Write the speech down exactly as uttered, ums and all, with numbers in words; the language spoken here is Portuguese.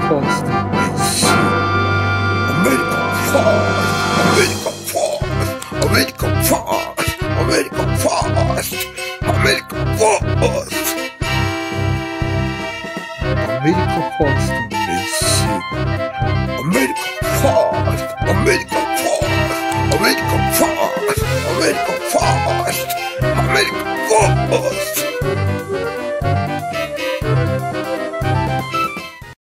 Fast. It's American fast. American fast. American fast. American fast. American fast. America Fast. It's American fast. American fast. American fast.